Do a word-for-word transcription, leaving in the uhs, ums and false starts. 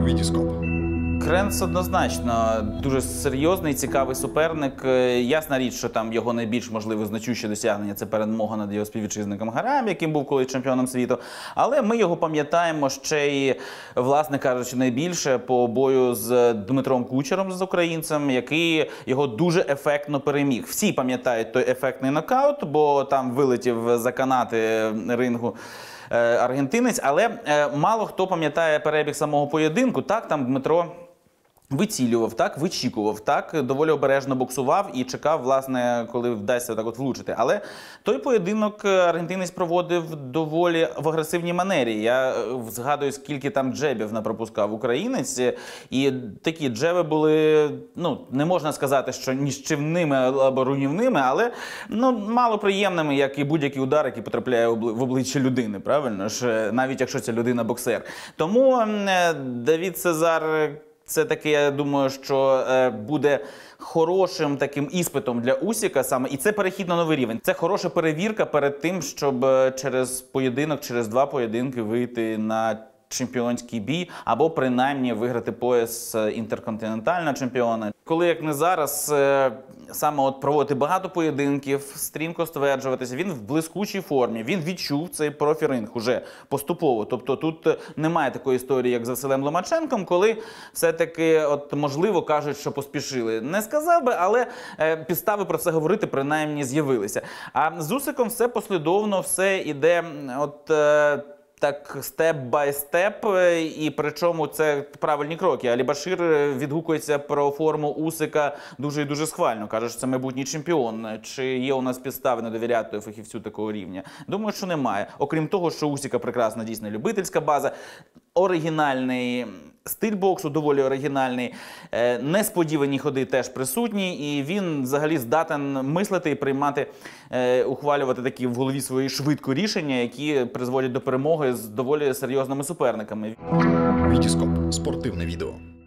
Вітіскоп. Кренц однозначно дуже серйозний, цікавий суперник. Ясна річ, що там його найбільш можливе значуще досягнення – це перемога над його співвітчизником Гараєм, яким був колись чемпіоном світу. Але ми його пам'ятаємо ще й, власне кажучи, найбільше по бою з Дмитром Кучером, з українцем, який його дуже ефектно переміг. Всі пам'ятають той ефектний нокаут, бо там вилетів за канати рингу аргентинець, але мало хто пам'ятає перебіг самого поєдинку. Так, там Дмитро вицілював, так, вичікував, так, доволі обережно боксував і чекав, власне, коли вдасться так от влучити. Але той поєдинок аргентинець проводив доволі в агресивній манері. Я згадую, скільки там джебів напропускав українець, і такі джеби були, ну, не можна сказати, що ніщівними або руйнівними, але, ну, мало приємними, як і будь-який удар, який потрапляє в обличчя людини, правильно ж, навіть якщо ця людина боксер. Тому Давід Сезар, це таки, я думаю, що буде хорошим таким іспитом для Усіка саме, і це перехід на новий рівень. Це хороша перевірка перед тим, щоб через поєдинок, через два поєдинки вийти на чемпіонський бій, або принаймні виграти пояс інтерконтинентального чемпіона. Коли, як не зараз, саме от проводити багато поєдинків, стрімко стверджуватися, він в блискучій формі, він відчув цей профі-ринг уже поступово. Тобто тут немає такої історії, як з Василем Ломаченком, коли все-таки, от, можливо, кажуть, що поспішили. Не сказав би, але підстави про це говорити принаймні з'явилися. А з Усиком все послідовно, все іде от так степ-бай-степ, і причому це правильні кроки. Алі Башир відгукується про форму Усика дуже і дуже схвально. Каже, що це майбутній чемпіон. Чи є у нас підстави не довіряти фахівцю такого рівня? Думаю, що немає. Окрім того, що Усика прекрасна, дійсно, любительська база, оригінальний стиль боксу, доволі оригінальний, несподівані ходи теж присутні, і він взагалі здатен мислити і приймати, ухвалювати такі в голові свої швидко рішення, які призводять до перемоги з доволі серйозними суперниками. Вітіскоп. Спортивне відео.